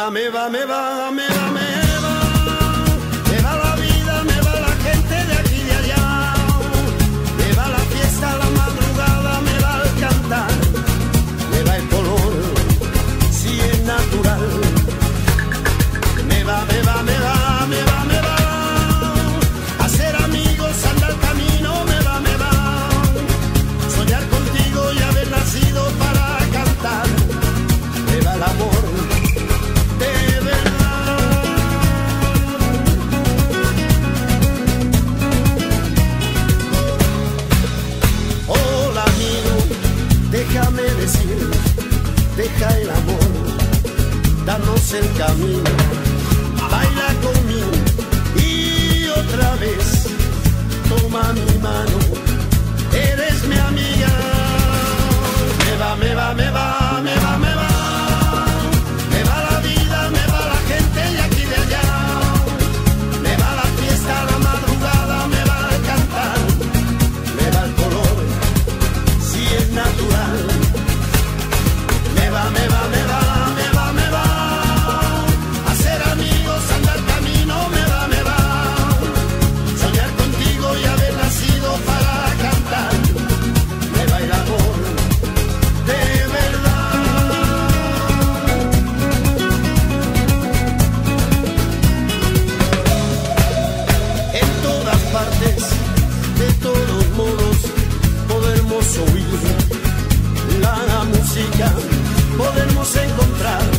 va, me va, me va, me va, me va. Me va la vida, me va la gente de aquí y de allá. Me va la fiesta, la madrugada, me va el cantar. Me va el color, si es natural. Me va, me va, me va, me va, me va. Hacer amigos, andar camino, me va, me va. Soñar contigo y haber nacido para cantar. Me va el amor de verdad. Hola amigo, déjame decir, deja el amor, danos el camino. Baila conmigo y otra vez toma mi mano, eres mi amiga. Me va, me va, me va, me va, me va. Me va la vida, me va la gente de aquí y de allá. Me va la fiesta, la madrugada, me va a cantar. Me va el color, si es natural. Me va, me va, me va, me va, me va. Hacer amigos, andar camino, me va, me va. Soñar contigo y haber nacido para cantar. Me va el amor de verdad. En todas partes, de todos modos, podemos oír la música, podemos encontrar